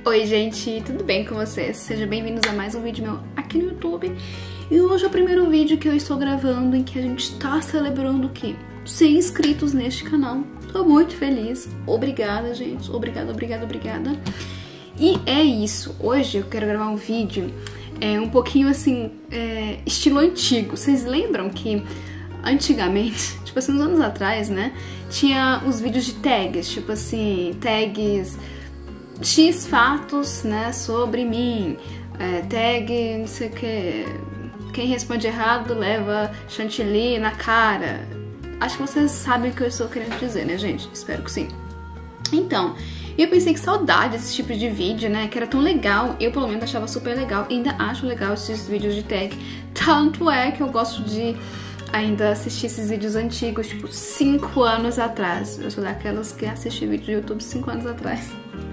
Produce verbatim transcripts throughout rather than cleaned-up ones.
Oi gente, tudo bem com vocês? Sejam bem-vindos a mais um vídeo meu aqui no YouTube. E hoje é o primeiro vídeo que eu estou gravando em que a gente está celebrando o quê? cem inscritos neste canal. Tô muito feliz. Obrigada, gente. Obrigada, obrigada, obrigada. E é isso. Hoje eu quero gravar um vídeo é, um pouquinho assim, é, estilo antigo. Vocês lembram que antigamente, tipo assim, uns anos atrás, né? Tinha os vídeos de tags, tipo assim, tags... X fatos, né, sobre mim, é, tag, não sei o que, quem responde errado leva chantilly na cara. Acho que vocês sabem o que eu estou querendo dizer, né, gente? Espero que sim. Então, eu pensei que saudade desse tipo de vídeo, né, que era tão legal. Eu, pelo menos, achava super legal, ainda acho legal esses vídeos de tag. Tanto é que eu gosto de ainda assistir esses vídeos antigos, tipo, cinco anos atrás. Eu sou daquelas que assisti vídeo do YouTube cinco anos atrás.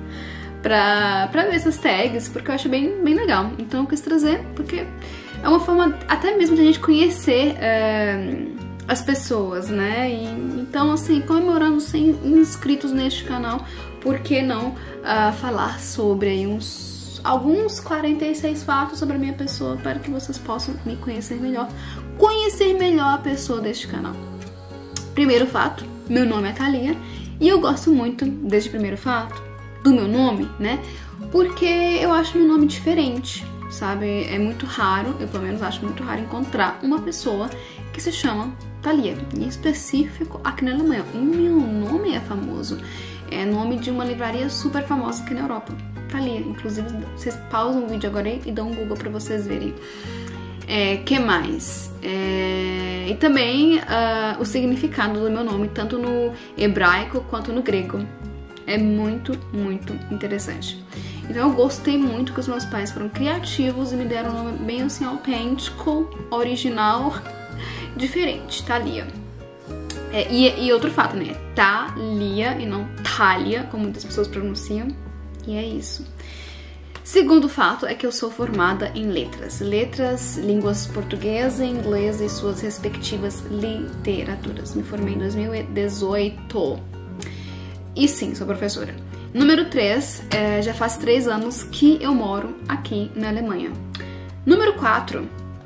Pra, pra ver essas tags, porque eu acho bem, bem legal. Então eu quis trazer, porque é uma forma até mesmo de a gente conhecer é, as pessoas, né? E, então, assim, comemorando cem inscritos neste canal, por que não uh, falar sobre aí uns, alguns quarenta e seis fatos sobre a minha pessoa, para que vocês possam me conhecer melhor, conhecer melhor a pessoa deste canal. Primeiro fato, meu nome é Thalia, e eu gosto muito deste primeiro fato, do meu nome, né? Porque eu acho meu nome diferente, sabe? É muito raro, eu pelo menos acho muito raro encontrar uma pessoa que se chama Thalia, em específico aqui na Alemanha. O meu nome é famoso, é nome de uma livraria super famosa aqui na Europa, Thalia. Inclusive, vocês pausam o vídeo agora e dão um Google pra vocês verem. É, que mais? É, e também uh, o significado do meu nome, tanto no hebraico quanto no grego. É muito, muito interessante. Então eu gostei muito que os meus pais foram criativos e me deram um nome bem assim autêntico, original, diferente, Thalia. É, e, e outro fato, né? Thalia e não Thalia, como muitas pessoas pronunciam. E é isso. Segundo fato é que eu sou formada em letras. Letras, línguas portuguesa, inglesa e suas respectivas literaturas. Me formei em dois mil e dezoito. E sim, sou professora. Número três, é, já faz três anos que eu moro aqui na Alemanha. Número quatro,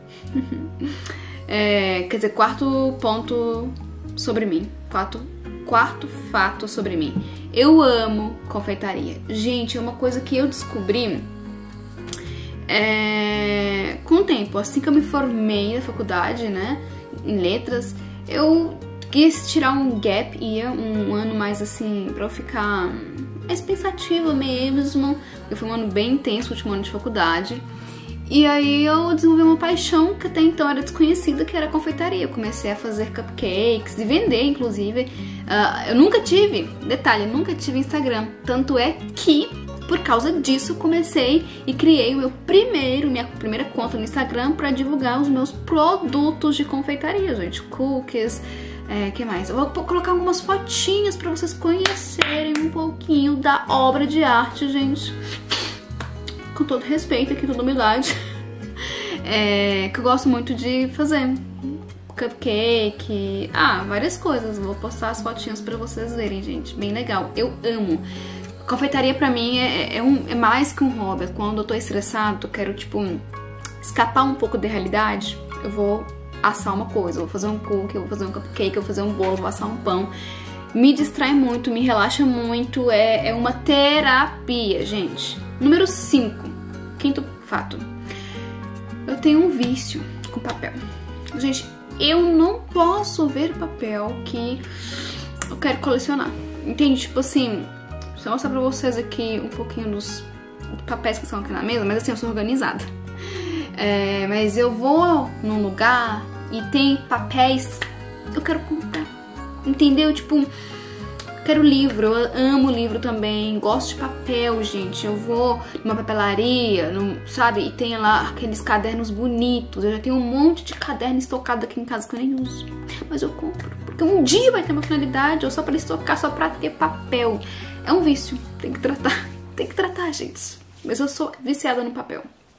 é, quer dizer, quarto ponto sobre mim. Quarto, quarto fato sobre mim. Eu amo confeitaria. Gente, é uma coisa que eu descobri é, com o tempo. Assim que eu me formei na faculdade, né, em letras, eu quis tirar um gap year, um ano mais assim, pra eu ficar mais pensativa mesmo, porque foi um ano bem intenso, o último ano de faculdade. E aí eu desenvolvi uma paixão que até então era desconhecida, que era a confeitaria. Eu comecei a fazer cupcakes e vender, inclusive. Uh, eu nunca tive, detalhe, nunca tive Instagram. Tanto é que, por causa disso, eu comecei e criei o meu primeiro, minha primeira conta no Instagram pra divulgar os meus produtos de confeitaria, gente. Cookies... É, que mais? Eu vou colocar algumas fotinhas pra vocês conhecerem um pouquinho da obra de arte, gente. Com todo respeito aqui, toda humildade. É, que eu gosto muito de fazer. Cupcake, ah, várias coisas. Vou postar as fotinhas pra vocês verem, gente. Bem legal. Eu amo. Confeitaria pra mim é, é, um, é mais que um hobby. Quando eu tô estressado, eu quero, tipo, escapar um pouco da realidade, eu vou assar uma coisa, eu vou fazer um cookie, eu vou fazer um cupcake, eu vou fazer um bolo, eu vou assar um pão. Me distrai muito, me relaxa muito, é, é uma terapia, gente. Número cinco, quinto fato. Eu tenho um vício com papel. Gente, eu não posso ver papel que eu quero colecionar. Entende? Tipo assim, deixa eu mostrar pra vocês aqui um pouquinho dos papéis que estão aqui na mesa, mas assim, eu sou organizada. É, mas eu vou num lugar e tem papéis, eu quero comprar, entendeu? Tipo, quero livro, eu amo livro também, gosto de papel, gente. Eu vou numa papelaria, num, sabe? E tem lá aqueles cadernos bonitos. Eu já tenho um monte de caderno estocado aqui em casa que eu nem uso, mas eu compro, porque um dia vai ter uma finalidade, ou só pra estocar, só pra ter papel. É um vício, tem que tratar, tem que tratar, gente. Mas eu sou viciada no papel.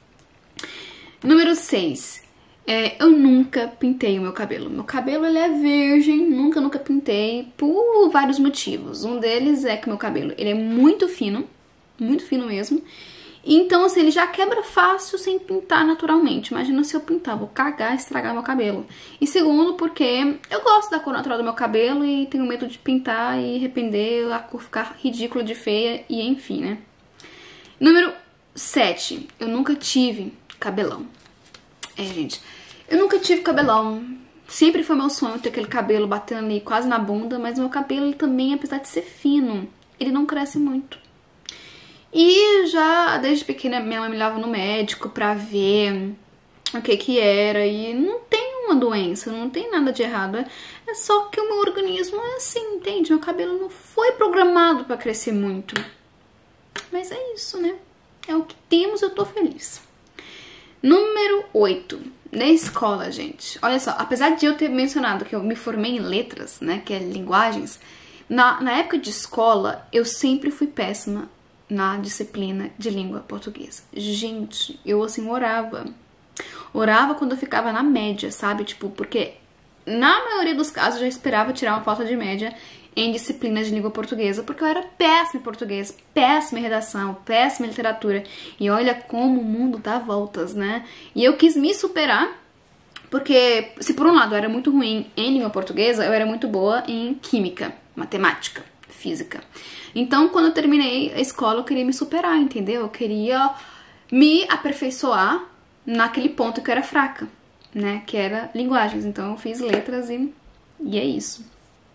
Número seis. É, eu nunca pintei o meu cabelo. Meu cabelo, ele é virgem, nunca, nunca pintei, por vários motivos. Um deles é que meu cabelo, ele é muito fino, muito fino mesmo. Então, assim, ele já quebra fácil sem pintar naturalmente. Imagina se eu pintar, vou cagar e estragar meu cabelo. E segundo, porque eu gosto da cor natural do meu cabelo e tenho medo de pintar e arrepender, a cor ficar ridícula de feia e enfim, né? Número sete. Eu nunca tive cabelão. É, gente, eu nunca tive cabelão. Sempre foi meu sonho ter aquele cabelo batendo ali quase na bunda, mas meu cabelo ele também, apesar de ser fino, ele não cresce muito. E já desde pequena minha mãe me levava no médico pra ver o que que era. E não tem uma doença, não tem nada de errado. É, é só que o meu organismo é assim, entende? Meu cabelo não foi programado pra crescer muito. Mas é isso, né? É o que temos, eu tô feliz. Número oito. Na escola, gente. Olha só, apesar de eu ter mencionado que eu me formei em letras, né? Que é linguagens. Na, na época de escola, eu sempre fui péssima na disciplina de língua portuguesa. Gente, eu assim orava. Orava quando eu ficava na média, sabe? Tipo, porque na maioria dos casos eu já esperava tirar uma falta de média em disciplinas de língua portuguesa, porque eu era péssima em português, péssima em redação, péssima em literatura. E olha como o mundo dá voltas, né? E eu quis me superar, porque se por um lado eu era muito ruim em língua portuguesa, eu era muito boa em química, matemática, física. Então, quando eu terminei a escola, eu queria me superar, entendeu? Eu queria me aperfeiçoar naquele ponto que eu era fraca, né? Que era linguagens. Então, eu fiz letras e, e é isso.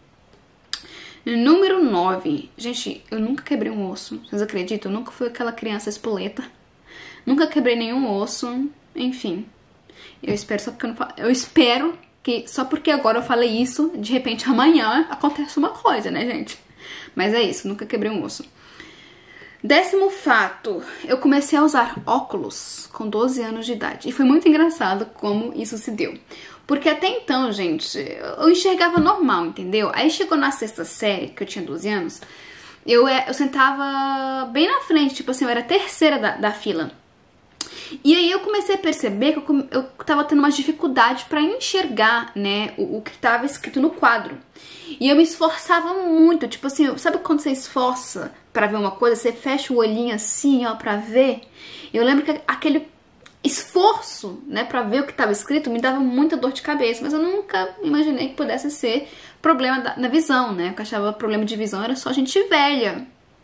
Número nove. Gente, eu nunca quebrei um osso. Vocês acreditam? Eu nunca fui aquela criança espoleta. Nunca quebrei nenhum osso. Enfim. Eu espero só porque eu não falo... Eu espero que só porque agora eu falei isso, de repente amanhã acontece uma coisa, né, gente? Mas é isso, nunca quebrei um osso. Décimo fato, eu comecei a usar óculos com doze anos de idade. E foi muito engraçado como isso se deu. Porque até então, gente, eu enxergava normal, entendeu? Aí chegou na sexta série, que eu tinha doze anos, eu, eu sentava bem na frente, tipo assim, eu era a terceira da, da fila. E aí eu comecei a perceber que eu, eu tava tendo uma dificuldade pra enxergar, né, o, o que tava escrito no quadro. E eu me esforçava muito, tipo assim, sabe quando você esforça pra ver uma coisa, você fecha o olhinho assim, ó, pra ver? Eu lembro que aquele esforço, né, pra ver o que tava escrito me dava muita dor de cabeça, mas eu nunca imaginei que pudesse ser problema da, na visão, né? Eu achava problema de visão era só gente velha,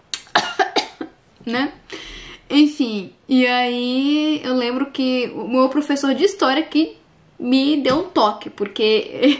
né? Enfim, e aí eu lembro que o meu professor de história que me deu um toque, porque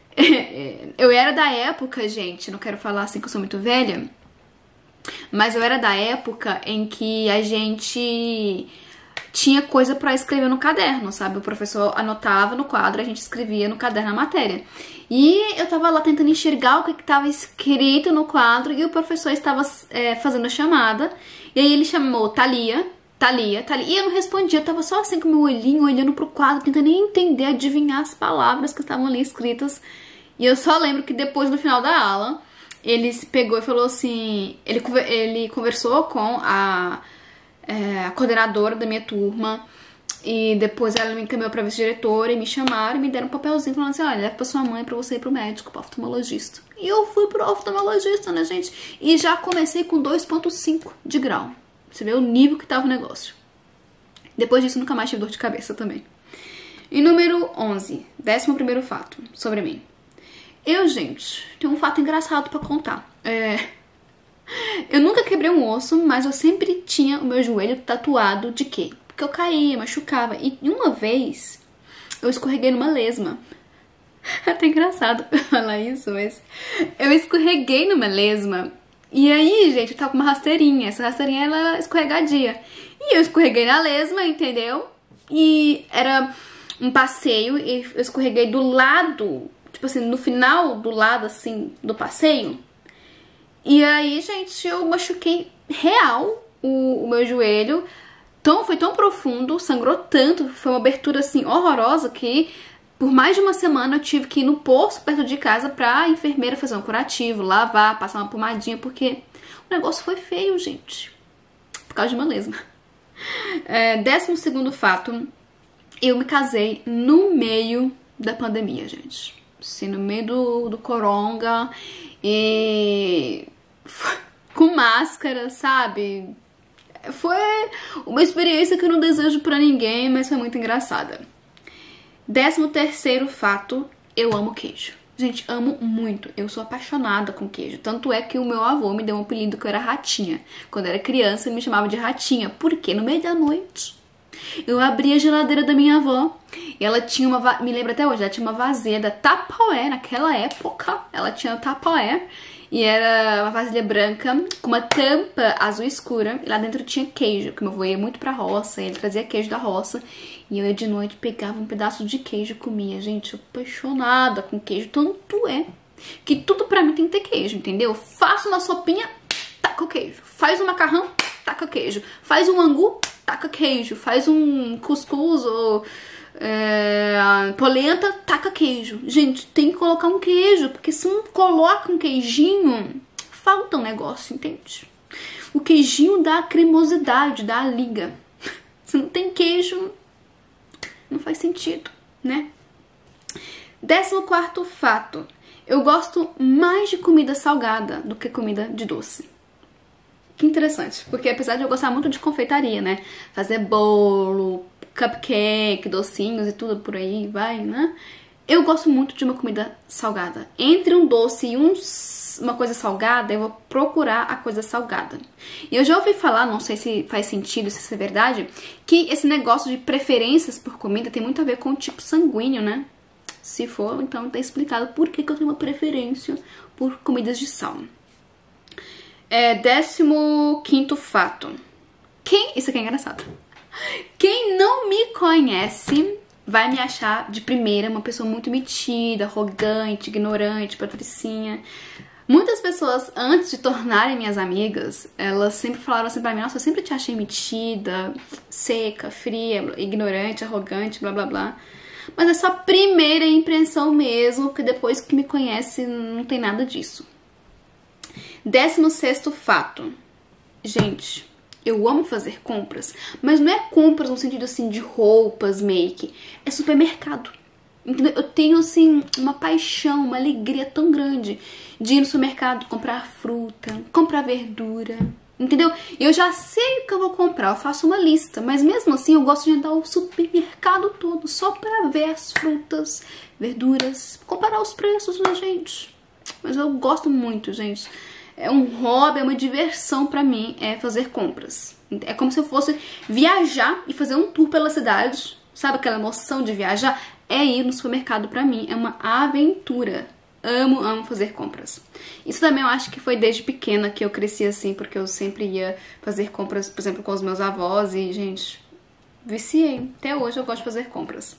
eu era da época, gente, não quero falar assim que eu sou muito velha, mas eu era da época em que a gente tinha coisa pra escrever no caderno, sabe? O professor anotava no quadro, a gente escrevia no caderno a matéria. E eu tava lá tentando enxergar o que estava escrito no quadro e o professor estava é, fazendo a chamada. E aí ele chamou Thalia, Thalia, Thalia. E eu não respondia, eu tava só assim com meu olhinho, olhando pro quadro, tentando entender, adivinhar as palavras que estavam ali escritas. E eu só lembro que depois, no final da aula, ele se pegou e falou assim... Ele, ele conversou com a... É, a coordenadora da minha turma, e depois ela me encaminhou pra vice-diretora e me chamaram e me deram um papelzinho falando assim, olha, leva pra sua mãe pra você ir pro médico, pro oftalmologista. E eu fui pro oftalmologista, né, gente? E já comecei com dois ponto cinco de grau. Você vê o nível que tava o negócio. Depois disso, nunca mais tive dor de cabeça também. E número onze, décimo primeiro fato sobre mim. Eu, gente, tenho um fato engraçado pra contar. É... Eu nunca quebrei um osso, mas eu sempre tinha o meu joelho tatuado de quê? Porque eu caía, machucava. E uma vez eu escorreguei numa lesma. É até engraçado falar isso, mas eu escorreguei numa lesma. E aí, gente, eu tava com uma rasteirinha. Essa rasteirinha, ela é escorregadia. E eu escorreguei na lesma, entendeu? E era um passeio e eu escorreguei do lado, tipo assim, no final do lado, assim, do passeio. E aí, gente, eu machuquei real o, o meu joelho. Tão, foi tão profundo, sangrou tanto, foi uma abertura assim horrorosa que por mais de uma semana eu tive que ir no posto perto de casa pra enfermeira fazer um curativo, lavar, passar uma pomadinha, porque o negócio foi feio, gente. Por causa de uma lesma. É, décimo segundo fato, eu me casei no meio da pandemia, gente. Assim, no meio do, do coronga e... com máscara, sabe? Foi uma experiência que eu não desejo pra ninguém, mas foi muito engraçada. Décimo terceiro fato, eu amo queijo. Gente, amo muito. Eu sou apaixonada com queijo. Tanto é que o meu avô me deu um apelido que eu era Ratinha. Quando eu era criança, ele me chamava de Ratinha. Por quê? No meio da noite, eu abri a geladeira da minha avó e ela tinha uma... Me lembro até hoje, ela tinha uma vasilha da Tupperware. Naquela época, ela tinha Tupperware. E era uma vasilha branca com uma tampa azul escura. E lá dentro tinha queijo, porque meu avô ia muito pra roça. E ele trazia queijo da roça. E eu de noite pegava um pedaço de queijo e comia. Gente, eu apaixonada com queijo. Tanto é que tudo pra mim tem que ter queijo, entendeu? Faço uma sopinha, taca o queijo. Faz um macarrão, taca queijo. Faz um angu, taca queijo. Faz um cuscuz ou... É, polenta, taca queijo. Gente, tem que colocar um queijo, porque se não coloca um queijinho, falta um negócio, entende? O queijinho dá a cremosidade, dá a liga. Se não tem queijo, não faz sentido, né? Décimo quarto fato. Eu gosto mais de comida salgada do que comida de doce. Que interessante, porque apesar de eu gostar muito de confeitaria, né? Fazer bolo, cupcake, docinhos e tudo por aí, vai, né? Eu gosto muito de uma comida salgada. Entre um doce e um, uma coisa salgada, eu vou procurar a coisa salgada. E eu já ouvi falar, não sei se faz sentido, se isso é verdade, que esse negócio de preferências por comida tem muito a ver com o tipo sanguíneo, né? Se for, então tá explicado por que, que eu tenho uma preferência por comidas de sal. É, décimo quinto fato. Quem... Isso aqui é engraçado. Quem não me conhece vai me achar de primeira uma pessoa muito metida, arrogante, ignorante, patricinha. Muitas pessoas, antes de tornarem minhas amigas, elas sempre falaram assim pra mim: nossa, eu sempre te achei metida, seca, fria, ignorante, arrogante, blá blá blá. Mas é só a primeira impressão mesmo, porque depois que me conhece não tem nada disso. Décimo sexto fato. Gente, eu amo fazer compras, mas não é compras no sentido assim de roupas, make, é supermercado. Entendeu? Eu tenho assim uma paixão, uma alegria tão grande de ir no supermercado, comprar fruta, comprar verdura, entendeu? Eu já sei o que eu vou comprar, eu faço uma lista, mas mesmo assim eu gosto de andar o supermercado todo só pra ver as frutas, verduras, comparar os preços, né, gente? Mas eu gosto muito, gente. É um hobby, é uma diversão pra mim, é fazer compras. É como se eu fosse viajar e fazer um tour pela cidade. Sabe aquela emoção de viajar? É ir no supermercado pra mim, é uma aventura. Amo, amo fazer compras. Isso também eu acho que foi desde pequena que eu cresci assim, porque eu sempre ia fazer compras, por exemplo, com os meus avós e, gente, viciei. Até hoje eu gosto de fazer compras.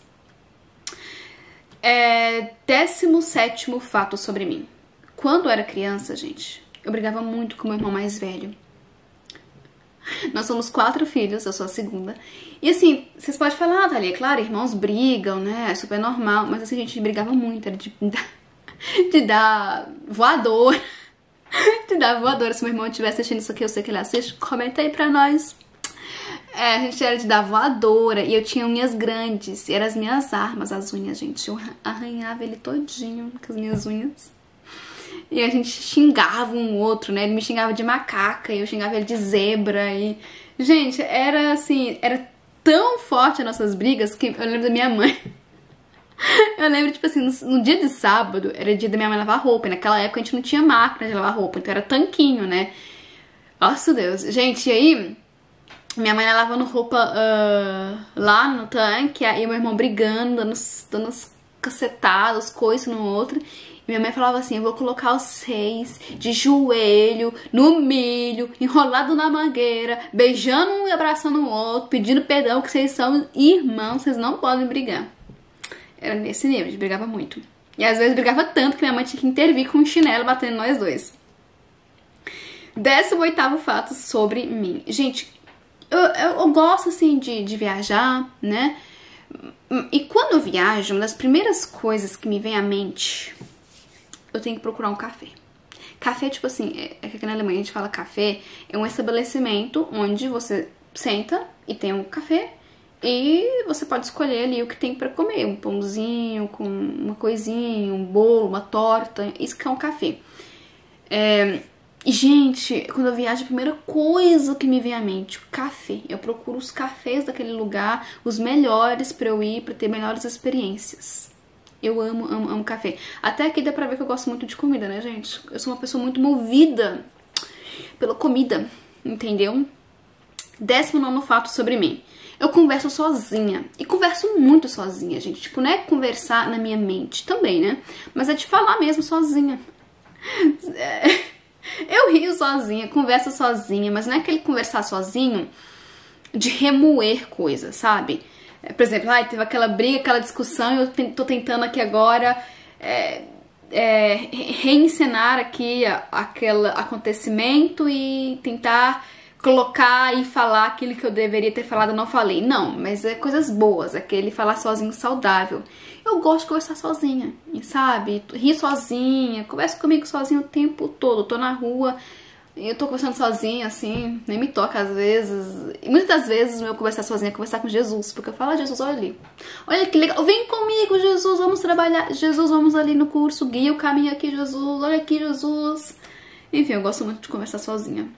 É, décimo sétimo fato sobre mim. Quando eu era criança, gente, eu brigava muito com meu irmão mais velho. Nós somos quatro filhos, eu sou a segunda. E assim, vocês podem falar, ah, Thalia, claro, irmãos brigam, né? É super normal. Mas assim, a gente brigava muito, era de, de dar voadora. De dar voadora. Se meu irmão estiver assistindo isso aqui, eu sei que ele assiste, comenta aí pra nós. É, a gente era de dar voadora. E eu tinha unhas grandes. E eram as minhas armas, as unhas, gente. Eu arranhava ele todinho com as minhas unhas. E a gente xingava um outro, né? Ele me xingava de macaca e eu xingava ele de zebra. E, gente, era assim, era tão forte as nossas brigas que eu lembro da minha mãe. Eu lembro, tipo assim, no, no dia de sábado, era dia da minha mãe lavar roupa. E naquela época a gente não tinha máquina de lavar roupa, então era tanquinho, né? Nossa Deus. Gente, e aí, minha mãe lavando roupa uh, lá no tanque, aí meu irmão brigando, dando, dando uns cacetados, coisas no outro. Minha mãe falava assim: eu vou colocar os seis de joelho, no milho, enrolado na mangueira, beijando um e abraçando o outro, pedindo perdão, que vocês são irmãos, vocês não podem brigar. Era nesse nível, a gente brigava muito. E às vezes brigava tanto que minha mãe tinha que intervir com um chinelo batendo nós dois. Décimo oitavo fato sobre mim. Gente, eu, eu, eu gosto assim de, de viajar, né? E quando eu viajo, uma das primeiras coisas que me vem à mente, eu tenho que procurar um café. Café, tipo assim, é, é que aqui na Alemanha a gente fala café, é um estabelecimento onde você senta e tem um café e você pode escolher ali o que tem pra comer. Um pãozinho com uma coisinha, um bolo, uma torta, isso que é um café. É, E, gente, quando eu viajo, a primeira coisa que me vem à mente, o café. Eu procuro os cafés daquele lugar, os melhores pra eu ir, pra ter melhores experiências. Eu amo, amo, amo café. Até aqui dá pra ver que eu gosto muito de comida, né, gente? Eu sou uma pessoa muito movida pela comida, entendeu? Décimo nono fato sobre mim. Eu converso sozinha. E converso muito sozinha, gente. Tipo, não é conversar na minha mente também, né? Mas é de falar mesmo sozinha. Eu rio sozinha, converso sozinha, mas não é aquele conversar sozinho de remoer coisas, sabe? Por exemplo, ai, teve aquela briga, aquela discussão e eu tô tentando aqui agora é, é, reencenar aqui aquele acontecimento e tentar colocar e falar aquilo que eu deveria ter falado e não falei. Não, mas é coisas boas, aquele falar sozinho saudável. Eu gosto de conversar sozinha, sabe? Rir sozinha, converso comigo sozinha o tempo todo. Eu tô na rua, eu tô conversando sozinha, assim, nem me toca às vezes. E muitas das vezes o meu conversar sozinha é conversar com Jesus, porque eu falo, ah, Jesus, olha ali. Olha que legal, vem comigo, Jesus, vamos trabalhar. Jesus, vamos ali no curso, guia o caminho aqui, Jesus, olha aqui, Jesus. Enfim, eu gosto muito de conversar sozinha.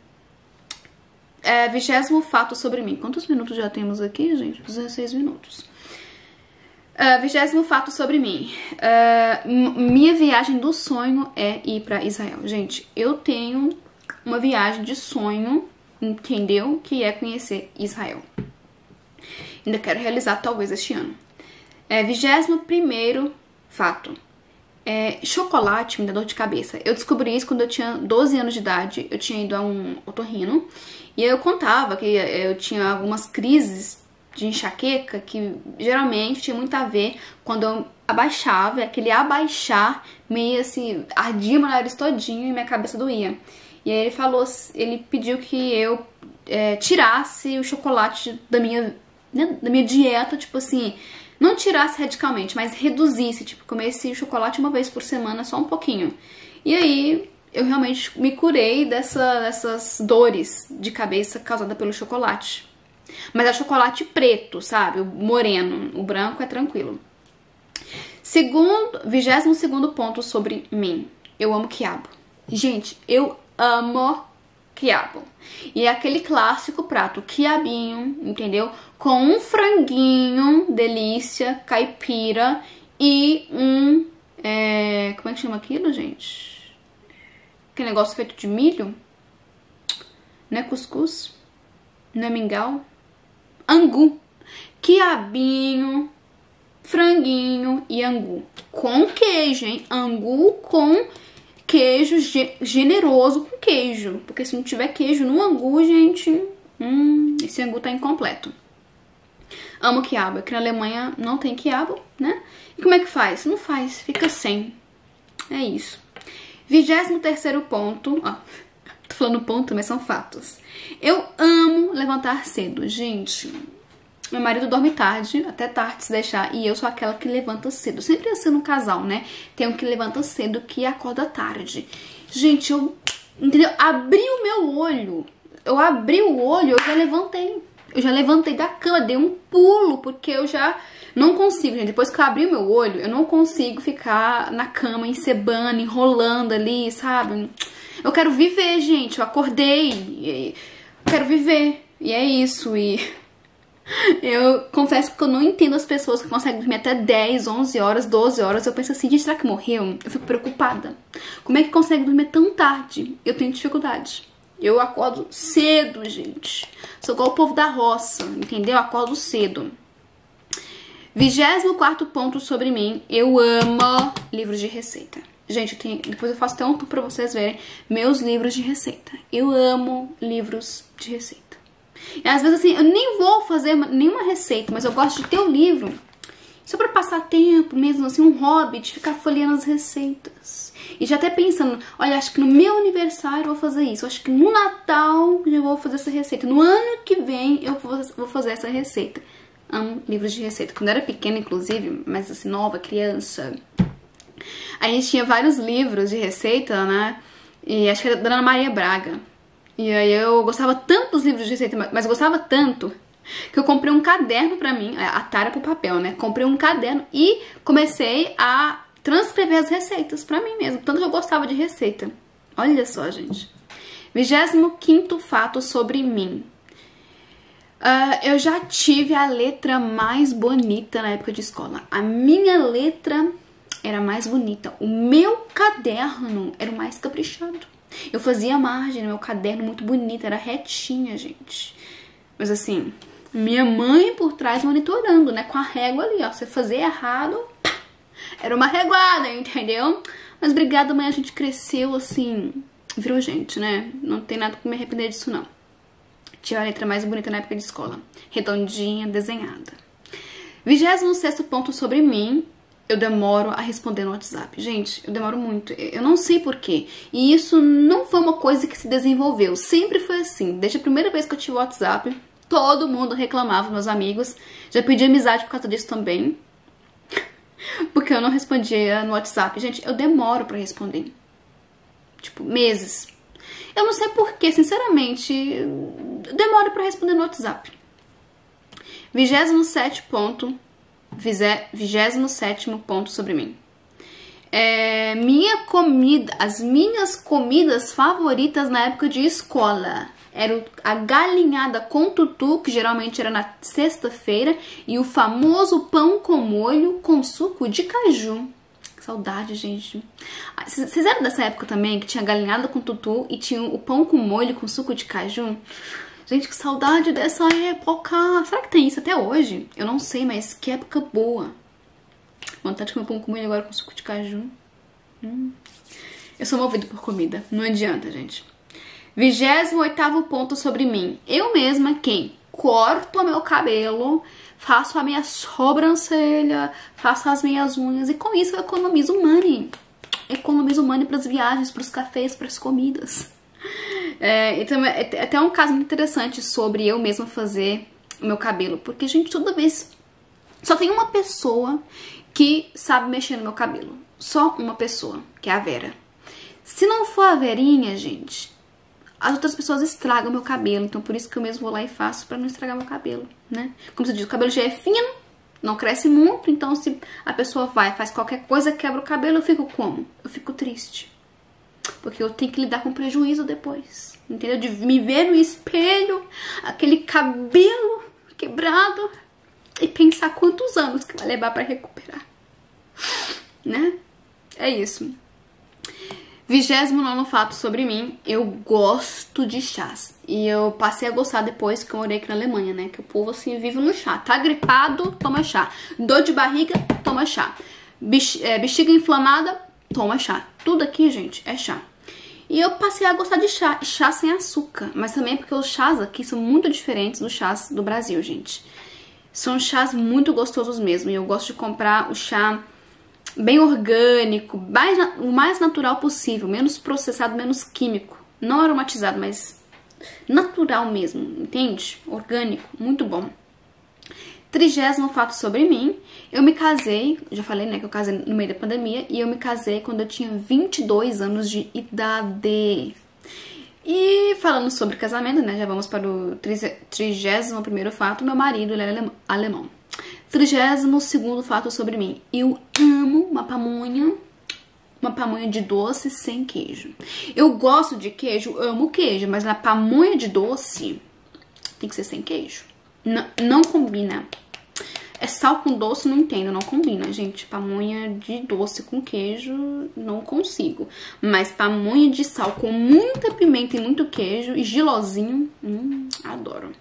É, vigésimo fato sobre mim. Quantos minutos já temos aqui, gente? dezesseis minutos. Uh, vigésimo fato sobre mim. Uh, minha viagem do sonho é ir pra Israel. Gente, eu tenho uma viagem de sonho, entendeu? Que é conhecer Israel. Ainda quero realizar talvez este ano. É, vigésimo primeiro fato. É, chocolate me dá dor de cabeça. Eu descobri isso quando eu tinha doze anos de idade. Eu tinha ido a um otorrino e eu contava que eu tinha algumas crises de enxaqueca que geralmente tinha muito a ver quando eu abaixava, aquele abaixar meio assim, ardia meu nariz todinho e minha cabeça doía. E aí ele falou, ele pediu que eu é, tirasse o chocolate da minha, né, da minha dieta, tipo assim, não tirasse radicalmente, mas reduzisse, tipo, comesse chocolate uma vez por semana, só um pouquinho. E aí eu realmente me curei dessa, dessas dores de cabeça causadas pelo chocolate. Mas é chocolate preto, sabe? O moreno. O branco é tranquilo. Segundo, vigésimo segundo ponto sobre mim. Eu amo quiabo. Gente, eu amo quiabo. E é aquele clássico prato, quiabinho, entendeu? Com um franguinho, delícia, caipira e um... É, como é que chama aquilo, gente? Aquele negócio feito de milho? Não é cuscuz? Não é mingau? Angu, quiabinho, franguinho e angu. Com queijo, hein? Angu com queijo ge generoso com queijo. Porque se não tiver queijo no angu, gente, hum, esse angu tá incompleto. Amo quiabo. Aqui na Alemanha não tem quiabo, né? E como é que faz? Não faz, fica sem. É isso. Vigésimo terceiro ponto, ó. Tô falando ponto, mas são fatos. Eu amo levantar cedo, gente. Meu marido dorme tarde, até tarde se deixar, e eu sou aquela que levanta cedo. Sempre assim no casal, né? Tem um que levanta cedo, que acorda tarde. Gente, eu, entendeu? Abri o meu olho. Eu abri o olho, eu já levantei. Eu já levantei da cama, dei um pulo, porque eu já não consigo, gente. Depois que eu abri o meu olho, eu não consigo ficar na cama, encebando, enrolando ali, sabe? Eu quero viver, gente. Eu acordei. Eu quero viver. E é isso. E eu confesso que eu não entendo as pessoas que conseguem dormir até dez, onze horas, doze horas. Eu penso assim, gente, será que morreu? Eu fico preocupada. Como é que consegue dormir tão tarde? Eu tenho dificuldade. Eu acordo cedo, gente. Sou igual o povo da roça, entendeu? Eu acordo cedo. Vigésimo quarto ponto sobre mim. Eu amo livros de receita. Gente, eu tenho, depois eu faço até um tour pra vocês verem meus livros de receita. Eu amo livros de receita. E às vezes assim, eu nem vou fazer nenhuma receita, mas eu gosto de ter o livro só pra passar tempo mesmo, assim, um hobby de ficar folheando as receitas. E já até pensando, olha, acho que no meu aniversário eu vou fazer isso. Acho que no Natal eu vou fazer essa receita. No ano que vem eu vou fazer essa receita. Amo livros de receita. Quando eu era pequena, inclusive, mas assim, nova, criança... A gente tinha vários livros de receita, né? E acho que era da Ana Maria Braga. E aí eu gostava tanto dos livros de receita, mas eu gostava tanto que eu comprei um caderno pra mim, a tara pro papel, né? Comprei um caderno e comecei a transcrever as receitas pra mim mesmo. Tanto que eu gostava de receita. Olha só, gente. Vigésimo quinto fato sobre mim. Uh, eu já tive a letra mais bonita na época de escola. A minha letra era mais bonita. O meu caderno era o mais caprichado. Eu fazia margem no meu caderno muito bonita, era retinha, gente. Mas assim, minha mãe por trás monitorando, né? Com a régua ali, ó. Você fazer errado, era uma reguada, entendeu? Mas obrigada, mãe, a gente cresceu assim, virou gente, né? Não tem nada pra me arrepender disso, não. Tive a letra mais bonita na época de escola. Redondinha, desenhada. Vigésimo sexto ponto sobre mim. Eu demoro a responder no WhatsApp. Gente, eu demoro muito. Eu não sei porquê. E isso não foi uma coisa que se desenvolveu. Sempre foi assim. Desde a primeira vez que eu tive o WhatsApp, todo mundo reclamava, meus amigos. Já pedi amizade por causa disso também. Porque eu não respondia no WhatsApp. Gente, eu demoro pra responder. Tipo, meses. Eu não sei porquê, sinceramente. Eu demoro pra responder no WhatsApp. Vigésimo sétimo ponto. Vigésimo sétimo ponto sobre mim. É, minha comida, as minhas comidas favoritas na época de escola era a galinhada com tutu, que geralmente era na sexta-feira, e o famoso pão com molho com suco de caju. Saudade, gente. Vocês eram dessa época também que tinha galinhada com tutu e tinha o pão com molho com suco de caju? Gente, que saudade dessa época. Será que tem isso até hoje? Eu não sei, mas que época boa. Vontade de comer pão com molho agora com suco de caju. Hum. Eu sou movido por comida. Não adianta, gente. Vigésimo oitavo ponto sobre mim. Eu mesma quem corto o meu cabelo, faço a minha sobrancelha, faço as minhas unhas. E com isso eu economizo money. Economizo money para as viagens, para os cafés, para as comidas. É, então, é até um caso muito interessante sobre eu mesma fazer o meu cabelo. Porque, gente, toda vez... Só tem uma pessoa que sabe mexer no meu cabelo. Só uma pessoa, que é a Vera. Se não for a Verinha, gente, as outras pessoas estragam meu cabelo. Então, por isso que eu mesmo vou lá e faço pra não estragar meu cabelo, né? Como você diz, o cabelo já é fino, não cresce muito. Então, se a pessoa vai, faz qualquer coisa, quebra o cabelo, eu fico como? Eu fico triste. Porque eu tenho que lidar com prejuízo depois, entendeu? De me ver no espelho, aquele cabelo quebrado, e pensar quantos anos que vai levar pra recuperar, né? É isso. Vigésimo nono fato sobre mim. Eu gosto de chás. E eu passei a gostar depois que eu morei aqui na Alemanha, né? Que o povo assim vive no chá. Tá gripado, toma chá. Dor de barriga, toma chá. Bexiga inflamada, toma chá. Tudo aqui, gente, é chá. E eu passei a gostar de chá, chá sem açúcar. Mas também porque os chás aqui são muito diferentes dos chás do Brasil, gente. São chás muito gostosos mesmo. E eu gosto de comprar o chá bem orgânico, mais, o mais natural possível. Menos processado, menos químico. Não aromatizado, mas natural mesmo, entende? Orgânico, muito bom. Trigésimo fato sobre mim. Eu me casei, já falei, né, que eu casei no meio da pandemia, e eu me casei quando eu tinha vinte e dois anos de idade. E falando sobre casamento, né, já vamos para o trigésimo primeiro fato. Meu marido, ele é alemão. Trigésimo segundo fato sobre mim. Eu amo uma pamonha, uma pamonha de doce sem queijo. Eu gosto de queijo, amo queijo, mas na pamonha de doce tem que ser sem queijo. Não, não combina. É sal com doce, não entendo, não combina, gente. Pamonha de doce com queijo, não consigo. Mas pamonha de sal com muita pimenta e muito queijo e gilozinho, hum, adoro.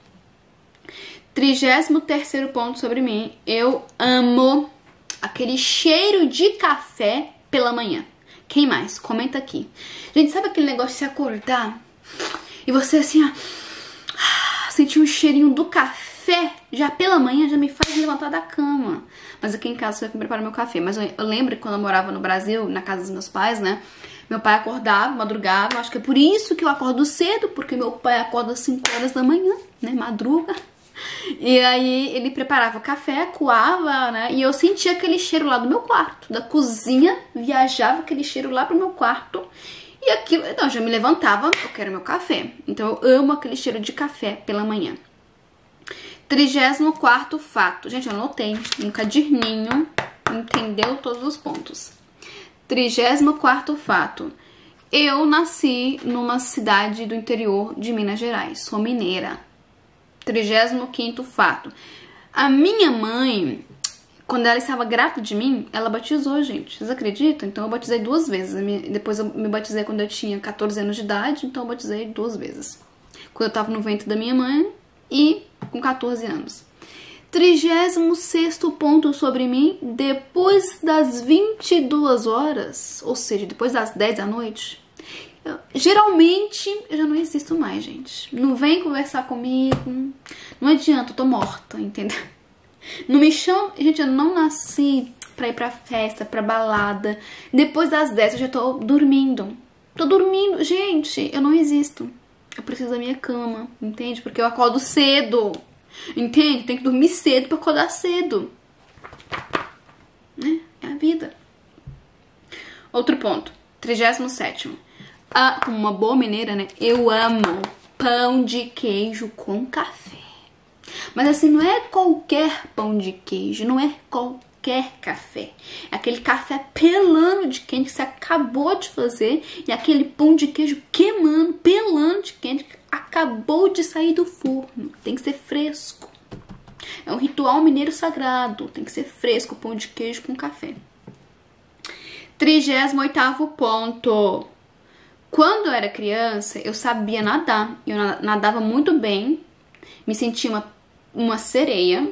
Trigésimo terceiro ponto sobre mim. Eu amo aquele cheiro de café pela manhã. Quem mais? Comenta aqui. Gente, sabe aquele negócio de se acordar e você assim, ó, sentir um cheirinho do café já pela manhã, já me faz levantar da cama. Mas aqui em casa eu preparo meu café. Mas eu, eu lembro que quando eu morava no Brasil, na casa dos meus pais, né, meu pai acordava, madrugava. Acho que é por isso que eu acordo cedo, porque meu pai acorda às cinco horas da manhã, né, madruga. E aí ele preparava café, coava, né? E eu sentia aquele cheiro lá do meu quarto. Da cozinha, viajava aquele cheiro lá pro meu quarto. E aquilo, então eu já me levantava, eu quero meu café. Então eu amo aquele cheiro de café pela manhã. Trigésimo quarto fato. Gente, eu anotei um caderninho, entendeu todos os pontos. Trigésimo quarto fato. Eu nasci numa cidade do interior de Minas Gerais. Sou mineira. trigésimo quinto fato. A minha mãe, quando ela estava grávida de mim, ela batizou, gente. Vocês acreditam? Então eu batizei duas vezes. Depois eu me batizei quando eu tinha quatorze anos de idade, então eu batizei duas vezes. Quando eu tava no ventre da minha mãe e com quatorze anos. trigésimo sexto ponto sobre mim, depois das vinte e duas horas, ou seja, depois das dez da noite, eu, geralmente eu já não existo mais, gente. Não vem conversar comigo, não adianta, eu tô morta, entendeu? Não me chama, gente, eu não nasci pra ir pra festa, pra balada. Depois das dez eu já tô dormindo. Tô dormindo, gente, eu não existo. Eu preciso da minha cama, entende? Porque eu acordo cedo. Entende? Tem que dormir cedo pra acordar cedo. Né? É a vida. Outro ponto. trigésimo sétimo. Ah, como uma boa mineira, né? Eu amo pão de queijo com café. Mas assim, não é qualquer pão de queijo. Não é qualquer café. É aquele café pelando de quente que você acabou de fazer. E aquele pão de queijo queimando, pelando de quente que acabou de sair do forno. Tem que ser fresco. É um ritual mineiro sagrado. Tem que ser fresco, pão de queijo com café. trigésimo oitavo ponto. Quando eu era criança, eu sabia nadar. Eu nadava muito bem. Me sentia uma, uma sereia.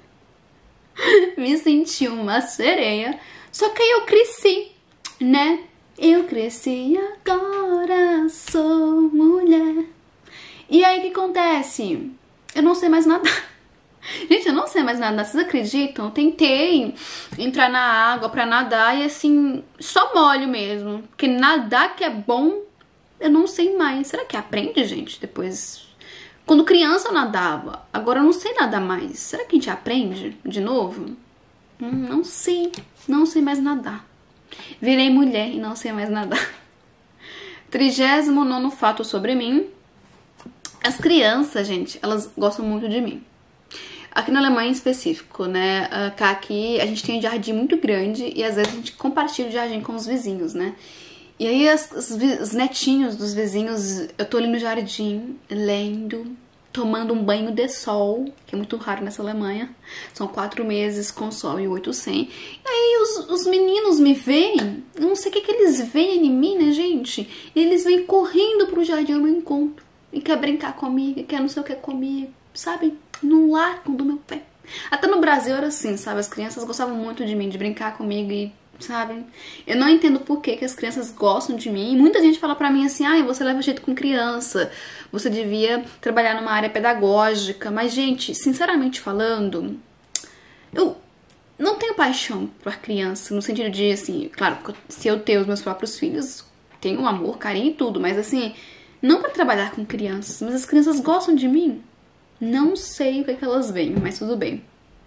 Me sentia uma sereia. Só que aí eu cresci, né? Eu cresci e agora sou mulher. E aí o que acontece? Eu não sei mais nadar. Gente, eu não sei mais nadar, vocês acreditam? Eu tentei entrar na água pra nadar e assim, só molho mesmo. Porque nadar que é bom, eu não sei mais. Será que aprende, gente, depois? Quando criança eu nadava, agora eu não sei nadar mais. Será que a gente aprende de novo? Hum, não sei, não sei mais nadar. Virei mulher e não sei mais nadar. trigésimo nono fato sobre mim. As crianças, gente, elas gostam muito de mim. Aqui na Alemanha em específico, né? Aqui a gente tem um jardim muito grande e às vezes a gente compartilha o jardim com os vizinhos, né? E aí as, os, os netinhos dos vizinhos, eu tô ali no jardim, lendo, tomando um banho de sol, que é muito raro nessa Alemanha. São quatro meses com sol e oito sem. E aí os, os meninos me veem, não sei o que, que eles veem em mim, né, gente? E eles vêm correndo pro jardim ao meu encontro. E quer brincar comigo, quer não sei o que comigo, sabe? Não largam do meu pé. Até no Brasil era assim, sabe? As crianças gostavam muito de mim, de brincar comigo e, sabe? Eu não entendo por que, que as crianças gostam de mim. E muita gente fala pra mim assim, ai, você leva jeito com criança, você devia trabalhar numa área pedagógica. Mas, gente, sinceramente falando, eu não tenho paixão por criança, no sentido de, assim, claro, se eu ter os meus próprios filhos, tenho amor, carinho e tudo, mas assim, não pra trabalhar com crianças, mas as crianças gostam de mim. Não sei o que, é que elas veem, mas tudo bem.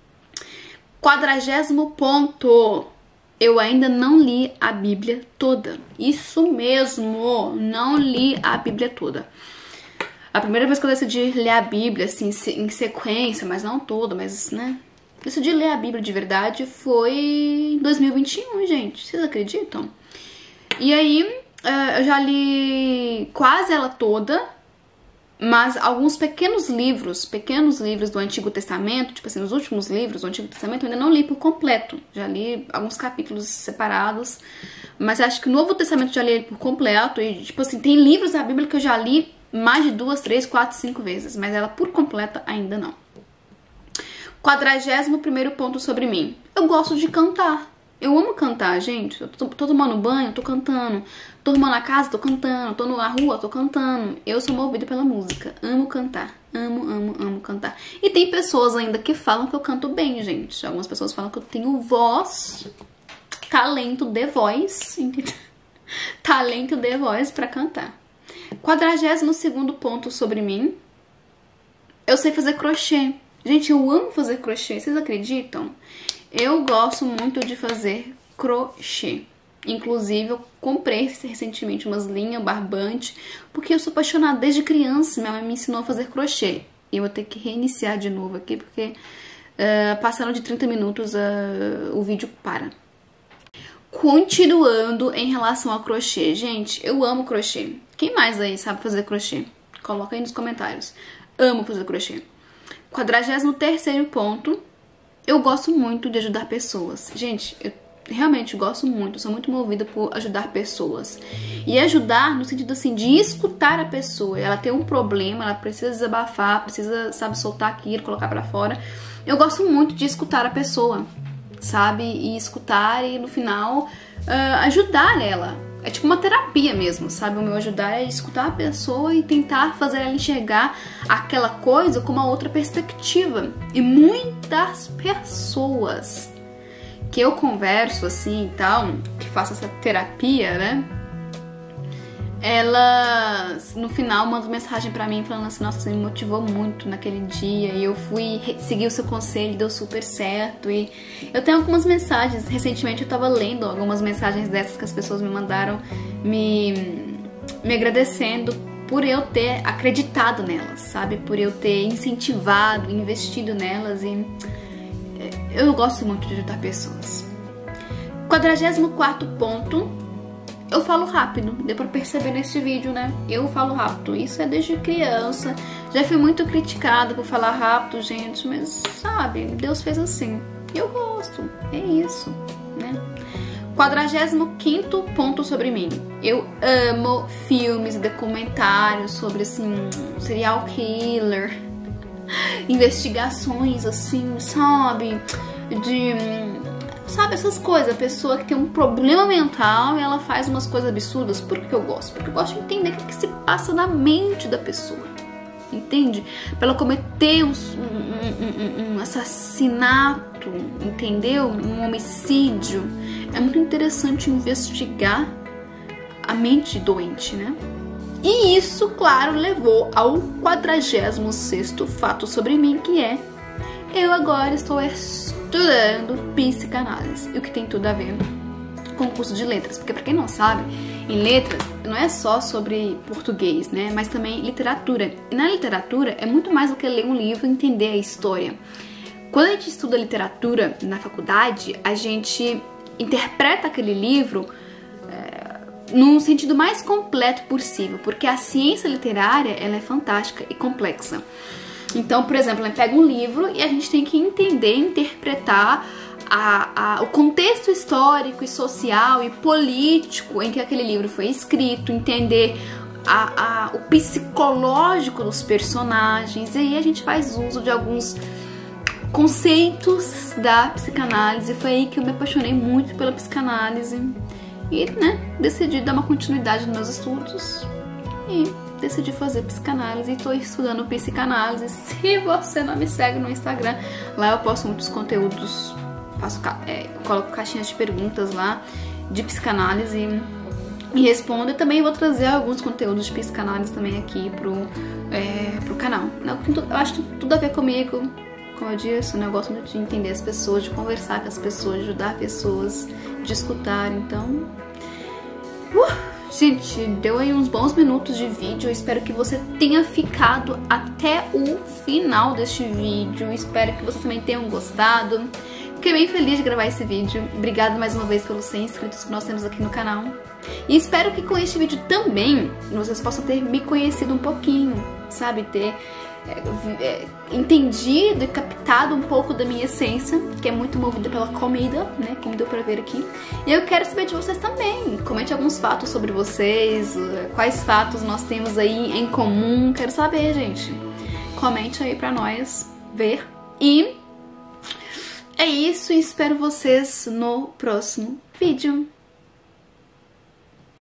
Quadragésimo ponto. Eu ainda não li a Bíblia toda. Isso mesmo, não li a Bíblia toda. A primeira vez que eu decidi ler a Bíblia, assim, em sequência, mas não toda, mas, né? Decidi ler a Bíblia de verdade foi em dois mil e vinte e um, gente. Vocês acreditam? E aí, eu já li quase ela toda. Mas alguns pequenos livros, pequenos livros do Antigo Testamento, tipo assim, os últimos livros do Antigo Testamento, eu ainda não li por completo. Já li alguns capítulos separados, mas acho que o Novo Testamento já li por completo. E, tipo assim, tem livros da Bíblia que eu já li mais de duas, três, quatro, cinco vezes, mas ela por completa ainda não. Quadragésimo primeiro ponto sobre mim. Eu gosto de cantar. Eu amo cantar, gente. Eu tô, tô tomando banho, tô cantando. Tô arrumando a casa, tô cantando. Tô na rua, tô cantando. Eu sou movida pela música. Amo cantar. Amo, amo, amo cantar. E tem pessoas ainda que falam que eu canto bem, gente. Algumas pessoas falam que eu tenho voz, talento de voz, entendeu? Talento de voz pra cantar. Quadragésimo segundo ponto sobre mim. Eu sei fazer crochê. Gente, eu amo fazer crochê. Vocês acreditam? Eu gosto muito de fazer crochê. Inclusive, eu comprei recentemente umas linhas barbante, porque eu sou apaixonada desde criança. Minha mãe me ensinou a fazer crochê. E eu vou ter que reiniciar de novo aqui, porque uh, passando de trinta minutos uh, o vídeo para. Continuando em relação ao crochê. Gente, eu amo crochê. Quem mais aí sabe fazer crochê? Coloca aí nos comentários. Amo fazer crochê. quadragésimo terceiro ponto. Eu gosto muito de ajudar pessoas. Gente, eu realmente gosto muito. Sou muito movida por ajudar pessoas. E ajudar no sentido assim de escutar a pessoa. Ela tem um problema, ela precisa desabafar, precisa, sabe, soltar aquilo, colocar pra fora. Eu gosto muito de escutar a pessoa, sabe? E escutar e no final uh, ajudar ela. É tipo uma terapia mesmo, sabe? O meu ajudar é escutar a pessoa e tentar fazer ela enxergar aquela coisa com uma outra perspectiva. E muitas pessoas que eu converso assim e tal, que faço essa terapia, né? Elas no final mandam mensagem pra mim falando assim: nossa, você me motivou muito naquele dia e eu fui seguir o seu conselho e deu super certo. E eu tenho algumas mensagens, recentemente eu tava lendo algumas mensagens dessas que as pessoas me mandaram me, me agradecendo por eu ter acreditado nelas, sabe? Por eu ter incentivado, investido nelas. E eu gosto muito de ajudar pessoas. quadragésimo quarto ponto. Eu falo rápido, deu pra perceber nesse vídeo, né? Eu falo rápido, isso é desde criança. Já fui muito criticada por falar rápido, gente, mas sabe, Deus fez assim. Eu gosto, é isso, né? quadragésimo quinto ponto sobre mim. Eu amo filmes e documentários sobre, assim, serial killer, investigações, assim, sabe? De... sabe, essas coisas, a pessoa que tem um problema mental e ela faz umas coisas absurdas. Por que eu gosto? Porque eu gosto de entender o que, que se passa na mente da pessoa, entende? Pra ela cometer um, um, um, um assassinato, entendeu? Um homicídio. É muito interessante investigar a mente doente, né? E isso, claro, levou ao quadragésimo sexto fato sobre mim, que é: eu agora estou estudando psicanálise, o que tem tudo a ver com o curso de letras, porque pra quem não sabe, em letras não é só sobre português, né, mas também literatura. E na literatura é muito mais do que ler um livro e entender a história. Quando a gente estuda literatura na faculdade, a gente interpreta aquele livro é, no sentido mais completo possível, porque a ciência literária ela é fantástica e complexa. Então, por exemplo, a gente pega um livro e a gente tem que entender, interpretar a, a, o contexto histórico e social e político em que aquele livro foi escrito, entender a, a, o psicológico dos personagens, e aí a gente faz uso de alguns conceitos da psicanálise. Foi aí que eu me apaixonei muito pela psicanálise e, né, decidi dar uma continuidade nos meus estudos e decidi fazer psicanálise e tô estudando psicanálise. Se você não me segue no Instagram, lá eu posto muitos conteúdos, faço, é, coloco caixinhas de perguntas lá de psicanálise e me respondo. E também vou trazer alguns conteúdos de psicanálise também aqui pro, é, pro canal. Eu acho que tudo a ver comigo, como eu disse, né? Eu gosto muito de entender as pessoas, de conversar com as pessoas, de ajudar pessoas, de escutar, então... Uh! Gente, deu aí uns bons minutos de vídeo. Eu espero que você tenha ficado até o final deste vídeo. Eu espero que vocês também tenham gostado. Fiquei bem feliz de gravar esse vídeo. Obrigada mais uma vez pelos cem inscritos que nós temos aqui no canal. E espero que com este vídeo também vocês possam ter me conhecido um pouquinho, sabe? Ter é, é, entendido e captado um pouco da minha essência, que é muito movida pela comida, né? Como deu pra ver aqui. E eu quero saber de vocês também. Comente alguns fatos sobre vocês, quais fatos nós temos aí em comum. Quero saber, gente. Comente aí pra nós ver. E é isso, e espero vocês no próximo vídeo.